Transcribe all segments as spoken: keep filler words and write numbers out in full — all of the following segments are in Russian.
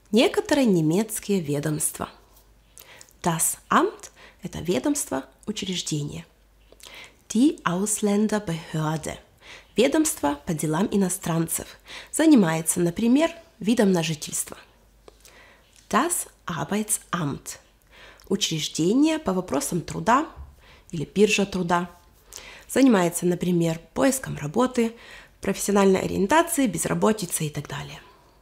Некоторые немецкие ведомства. Das Amt – это ведомство, учреждение. Die Ausländerbehörde – ведомство по делам иностранцев. Занимается, например, видом на жительство. Das Arbeitsamt – учреждение по вопросам труда или биржа труда. Занимается, например, поиском работы, профессиональной ориентацией, безработицей и так далее.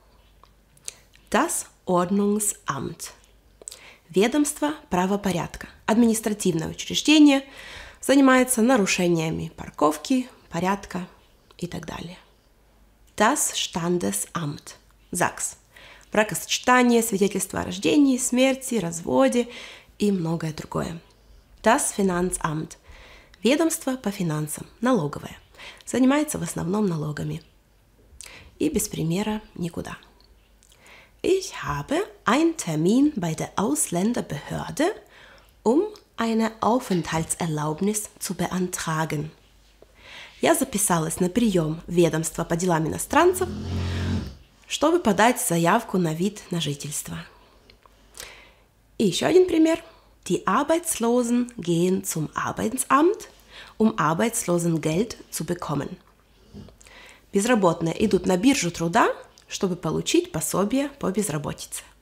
Das Ordnungsamt – ведомство правопорядка, административное учреждение, занимается нарушениями парковки, порядка и так далее. Das Standesamt – ЗАГС – бракосочетание, свидетельство о рождении, смерти, разводе и многое другое. Das Finanzamt – ведомство по финансам, налоговое, занимается в основном налогами. И без примера никуда. Ich habe einen Termin bei der Ausländerbehörde, um eine Aufenthaltserlaubnis zu beantragen. Я записалась на прием в ведомство по делам иностранцев, чтобы подать заявку на вид на жительство. И еще один пример. Die Arbeitslosen gehen zum Arbeitsamt, um Arbeitslosengeld zu bekommen. Безработные идут на биржу труда, чтобы получить пособие по безработице.